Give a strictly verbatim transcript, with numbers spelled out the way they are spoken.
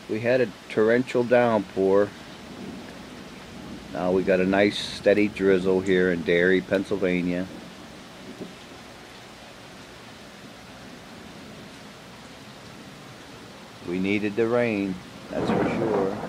We had a torrential downpour. Now we got a nice steady drizzle here in Derry, Pennsylvania. We needed the rain, that's for sure.